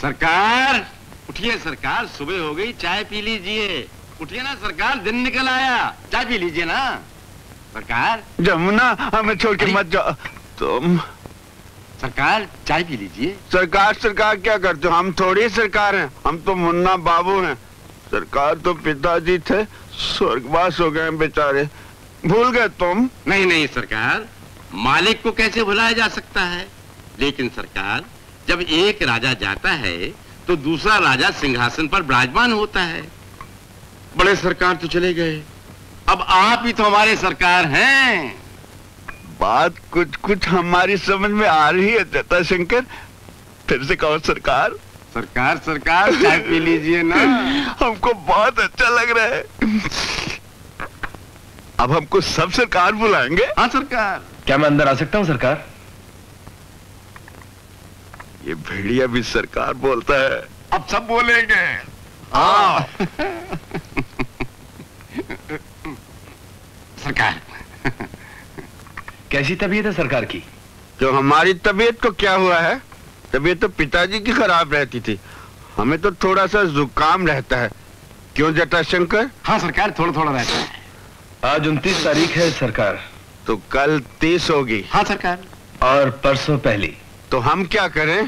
सरकार उठिए सरकार, सुबह हो गई, चाय पी लीजिए। उठिए ना सरकार, दिन निकल आया, चाय पी लीजिए ना सरकार। जमुना हमें छोड़ के मत जाओ तुम। सरकार चाय पी लीजिए। सरकार सरकार क्या करते हो? हम थोड़ी सरकार हैं, हम तो मुन्ना बाबू हैं। सरकार तो पिताजी थे, स्वर्गवास हो गए बेचारे, भूल गए तुम? नहीं नहीं सरकार, मालिक को कैसे भुलाया जा सकता है। लेकिन सरकार, जब एक राजा जाता है तो दूसरा राजा सिंहासन पर विराजमान होता है। बड़े सरकार तो चले गए, अब आप ही तो हमारे सरकार हैं। बात कुछ कुछ हमारी समझ में आ रही है जटाशंकर, फिर से कहो सरकार। सरकार सरकार चाय पी लीजिए ना। हमको बहुत अच्छा लग रहा है। अब हमको सब सरकार बुलाएंगे? हाँ सरकार। क्या मैं अंदर आ सकता हूँ सरकार? ये भेड़िया भी सरकार बोलता है। अब सब बोलेंगे। हाँ। सरकार कैसी तबीयत है सरकार की? तो हमारी तबीयत को क्या हुआ है? तबीयत तो पिताजी की खराब रहती थी, हमें तो थोड़ा सा जुकाम रहता है। क्यों जटाशंकर? हाँ सरकार, थोड़ा थोड़ा रहता है। आज 29 तारीख है सरकार। तो कल 30 होगी। हाँ सरकार। और परसों पहली। तो हम क्या करें?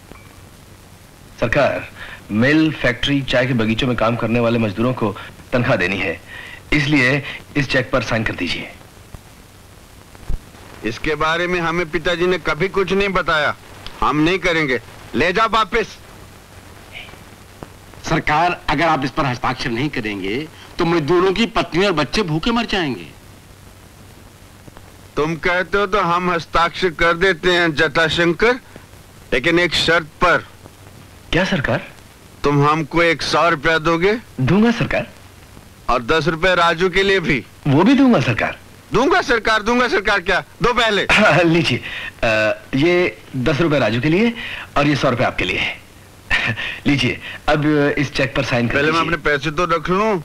सरकार, मिल, फैक्ट्री, चाय के बगीचों में काम करने वाले मजदूरों को तनख्वाह देनी है, इसलिए इस चेक पर साइन कर दीजिए। इसके बारे में हमें पिताजी ने कभी कुछ नहीं बताया, हम नहीं करेंगे। ले जाओ वापस। सरकार, अगर आप इस पर हस्ताक्षर नहीं करेंगे तो मजदूरों की पत्नी और बच्चे भूखे मर जाएंगे। तुम कहते हो तो हम हस्ताक्षर कर देते हैं जटाशंकर, लेकिन एक शर्त पर। क्या सरकार? तुम हमको 100 रुपया दोगे? दूंगा सरकार। और 10 रुपए राजू के लिए भी? वो भी दूंगा सरकार। दूंगा सरकार, दूंगा सरकार। क्या दो पहले? लीजिए, ये 10 रुपए राजू के लिए और ये 100 रुपए आपके लिए। लीजिए, अब इस चेक पर साइन कर पहले मैं दीजिए। अपने पैसे तो रख लूं।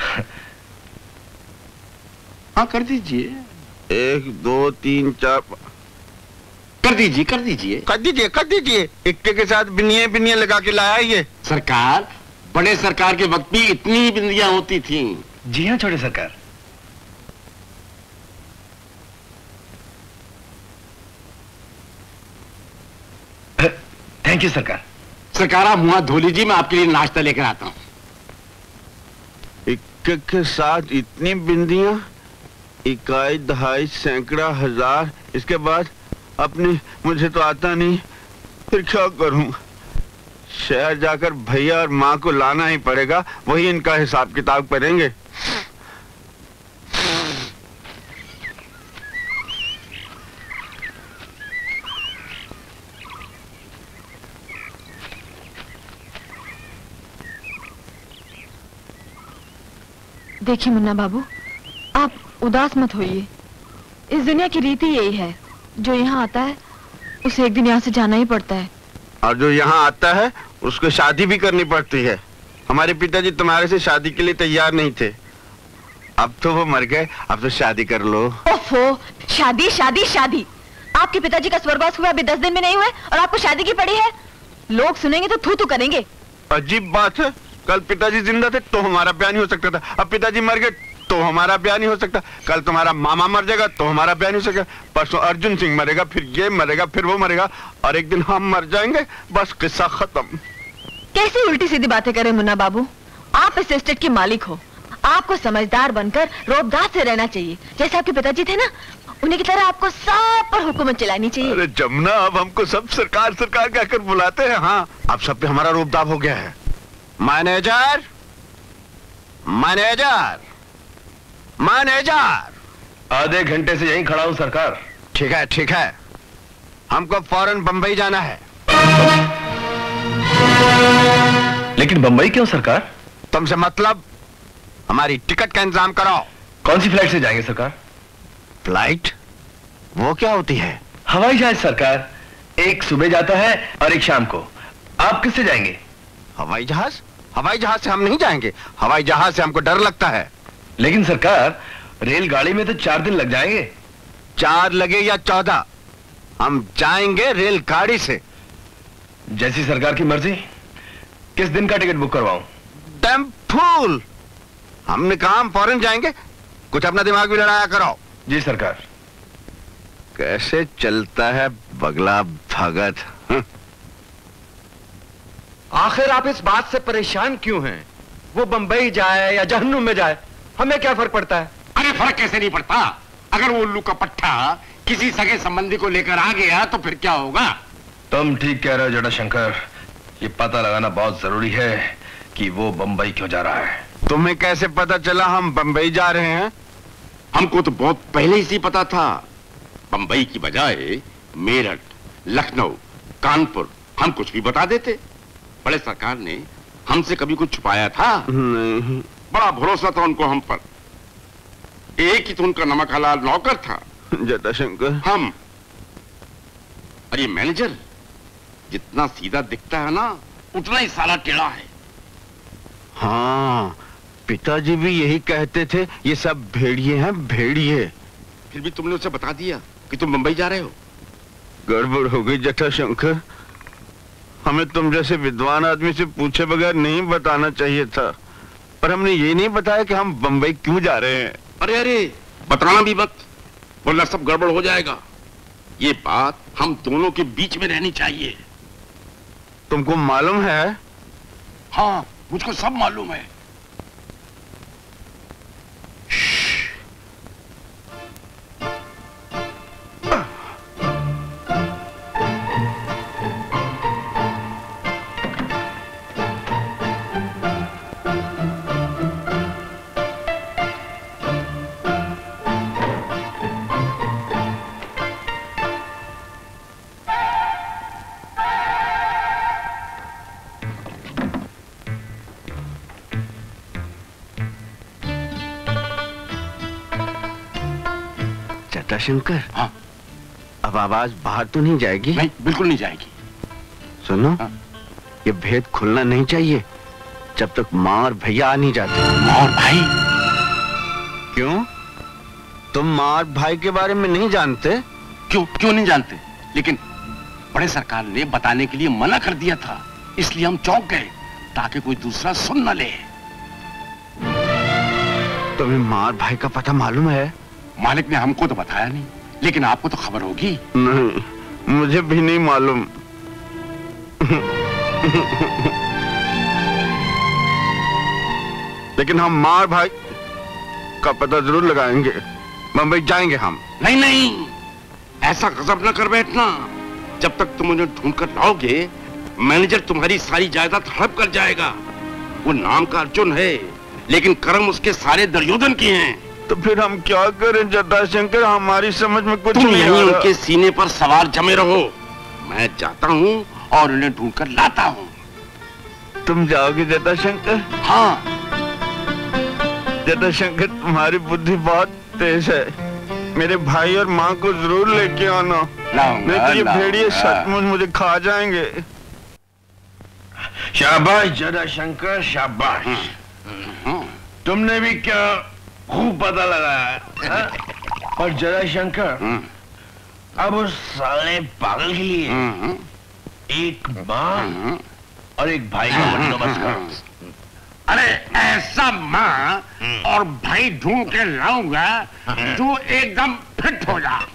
हाँ कर दीजिए। 1 2 3 4 कर दीजिए कर दीजिए कर दीजिए कर दीजिए। इक्के के साथ बिनिये बिनिये लगा के लाया ये। सरकार, बड़े सरकार के वक्त भी इतनी ही बिंदियां होती थी। जी हाँ छोटे सरकार। थैंक यू सरकार। सरकार आप मुंह हाथ धो लीजिए, मैं आपके लिए नाश्ता लेकर आता हूँ। इक्के के साथ इतनी बिंदियां, इकाई दहाई सैकड़ा हजार, इसके बाद अपनी, मुझे तो आता नहीं, फिर क्या करूं? शहर जाकर भैया और माँ को लाना ही पड़ेगा, वही इनका हिसाब किताब करेंगे। देखिए मुन्ना बाबू, आप उदास मत होइए। इस दुनिया की रीति यही है, जो यहाँ आता है उसे एक दिन यहाँ से जाना ही पड़ता है। और जो यहाँ आता है उसको शादी भी करनी पड़ती है। हमारे पिताजी तुम्हारे से शादी के लिए तैयार नहीं थे, अब तो वो मर गए, अब तो शादी कर लो। ओफो, शादी शादी शादी! आपके पिताजी का स्वर्गवास हुआ अभी 10 दिन में नहीं हुए और आपको शादी की पड़ी है? लोग सुनेंगे तो थू थू करेंगे। अजीब बात है, कल पिताजी जिंदा थे तो हमारा ब्याह नहीं हो सकता था, अब पिताजी मर गए तो हमारा ब्याह नहीं हो सकता। कल तुम्हारा मामा मर जाएगा तो हमारा ब्याह नहीं हो सकता। परसों अर्जुन सिंह मरेगा, फिर ये मरेगा, फिर वो मरेगा, और एक दिन हम मर जाएंगे, बस किस्सा खत्म। कैसी उल्टी सीधी बातें कर रहे मुन्ना बाबू? आप इस एस्टेट के मालिक हो, आपको समझदार बनकर रोबदार से रहना चाहिए। जैसे आपके पिताजी थे ना, उन्हीं की तरह आपको सब पर हुकूमत चलानी चाहिए। अरे जमुना, अब हमको सब सरकार सरकार कहकर बुलाते हैं। हाँ, अब सब पे हमारा रोबदाब हो गया है। Manager, manager, manager. आधे घंटे से यहीं खड़ा हूँ सरकार। ठीक है ठीक है, हमको फौरन बंबई जाना है। लेकिन बंबई क्यों सरकार? तुमसे मतलब, हमारी टिकट का इंतजाम कराओ। कौन सी फ्लाइट से जाएंगे सरकार? फ्लाइट? वो क्या होती है? हवाई जहाज सरकार, एक सुबह जाता है और एक शाम को। आप किससे जाएंगे? हवाई जहाज? हवाई जहाज से हम नहीं जाएंगे, हवाई जहाज से हमको डर लगता है। लेकिन सरकार, रेलगाड़ी में तो 4 दिन लग जाएंगे। 4 लगे या 14, हम जाएंगे रेलगाड़ी से। जैसी सरकार की मर्जी। किस दिन का टिकट बुक करवाऊं? डैम फूल, हमने कहा हम फॉरेन जाएंगे, कुछ अपना दिमाग भी लड़ाया करो। जी सरकार। कैसे चलता है बगला भगत। आखिर आप इस बात से परेशान क्यों हैं? वो बंबई जाए या जहन्नुम में जाए, हमें क्या फर्क पड़ता है? अरे फर्क कैसे नहीं पड़ता? अगर वो उल्लू का पट्टा किसी सगे संबंधी को लेकर आ गया तो फिर क्या होगा? तुम ठीक कह रहे हो जटाशंकर। ये पता लगाना बहुत जरूरी है कि वो बंबई क्यों जा रहा है। तुम्हें कैसे पता चला हम बंबई जा रहे हैं? हमको तो बहुत पहले से पता था। बंबई की बजाय मेरठ, लखनऊ, कानपुर हम कुछ भी बता देते। बड़े सरकार ने हमसे कभी कुछ छुपाया था? नहीं। बड़ा भरोसा था उनको हम पर। एक ही तो उनका नमक हलाल नौकर था, जटाशंकर। हम। और ये मैनेजर जितना सीधा दिखता है ना, उतना ही साला टेढ़ा है। हाँ, पिताजी भी यही कहते थे, ये सब भेड़िए हैं, भेड़िए। फिर भी तुमने उसे बता दिया कि तुम मुंबई जा रहे हो। गड़बड़ हो गई जटाशंकर। हमें तुम जैसे विद्वान आदमी से पूछे बगैर नहीं बताना चाहिए था, पर हमने ये नहीं बताया कि हम बंबई क्यों जा रहे हैं। अरे अरे, बताना भी मत, वरना सब गड़बड़ हो जाएगा। ये बात हम दोनों के बीच में रहनी चाहिए। तुमको मालूम है? हाँ, मुझको सब मालूम है। जटाशंकर। हाँ। अब आवाज बाहर तो नहीं जाएगी? नहीं, बिल्कुल नहीं जाएगी। सुनो, हाँ। ये भेद खुलना नहीं चाहिए जब तक माँ और भैया आ नहीं जाते। माँ और भाई? क्यों? तुम माँ और भाई के बारे में नहीं जानते? क्यों नहीं जानते? लेकिन बड़े सरकार ने बताने के लिए मना कर दिया था, इसलिए हम चौंक गए ताकि कोई दूसरा सुन न ले। तुम्हें माँ और भाई का पता मालूम है? मालिक ने हमको तो बताया नहीं, लेकिन आपको तो खबर होगी। नहीं, मुझे भी नहीं मालूम। लेकिन हम माँ और भाई का पता जरूर लगाएंगे। बंबई जाएंगे हम। नहीं नहीं, ऐसा गजब न कर बैठना। जब तक तुम उन्हें ढूंढ कर लाओगे, मैनेजर तुम्हारी सारी जायदाद हड़प कर जाएगा। वो नाम का अर्जुन है, लेकिन कर्म उसके सारे दुर्योधन के हैं। तो फिर हम क्या करें जटाशंकर? हमारी समझ में कुछ तुम नहीं आ यहीं रहा। उनके सीने पर सवार जमे रहो। मैं जाता हूँ और उन्हें ढूंढ कर लाता हूँ। तुम जाओगे जटाशंकर? हाँ। जटाशंकर, तुम्हारी बुद्धि बहुत तेज है। मेरे भाई और माँ को जरूर लेके आना, नहीं तो ये भेड़िए सचमुच मुझे खा जाएंगे। शाबाश जटाशंकर, शाबाश। तुमने भी क्या खूब पता लगाया। और जटाशंकर, अब उस साले पागल के लिए एक माँ और एक भाई का बंदोबस्त करो। अरे ऐसा माँ और भाई ढूंढ के लाऊंगा जो एकदम फिट हो जा।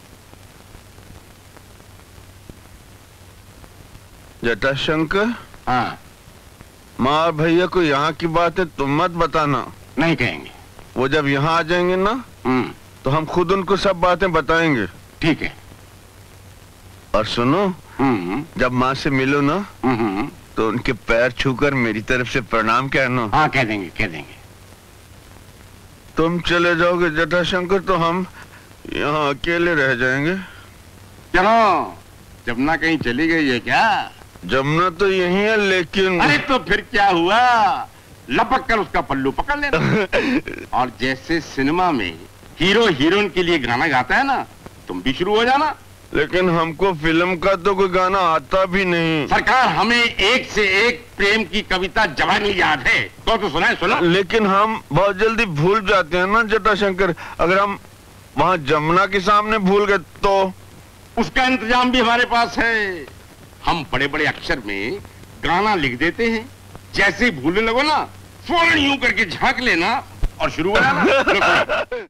जटाशंकर, हाँ। माँ और भैया को यहाँ की बातें तुम मत बताना। नहीं कहेंगे। वो जब यहाँ आ जाएंगे ना, तो हम खुद उनको सब बातें बताएंगे। ठीक है। और सुनो, जब माँ से मिलो ना, तो उनके पैर छूकर मेरी तरफ से प्रणाम कहना। हाँ, कह देंगे, कह देंगे। तुम चले जाओगे जटाशंकर तो हम यहाँ अकेले रह जाएंगे। चलो, जमुना कहीं चली गई है क्या? जमुना तो यही है, लेकिन अरे तो फिर क्या हुआ, लपक कर उसका पल्लू पकड़ लेना। और जैसे सिनेमा में हीरो हीरोइन के लिए गाना गाता है ना, तुम भी शुरू हो जाना। लेकिन हमको फिल्म का तो कोई गाना आता भी नहीं। सरकार, हमें एक से एक प्रेम की कविता जवानी याद है, तो सुनाए। सुना। लेकिन हम बहुत जल्दी भूल जाते हैं ना जटाशंकर। अगर हम वहाँ जमुना के सामने भूल गए तो? उसका इंतजाम भी हमारे पास है। हम बड़े बड़े अक्षर में गाना लिख देते हैं, जैसे ही भूलने लगो ना फौरन यूं करके झांक लेना और शुरू हो जाना।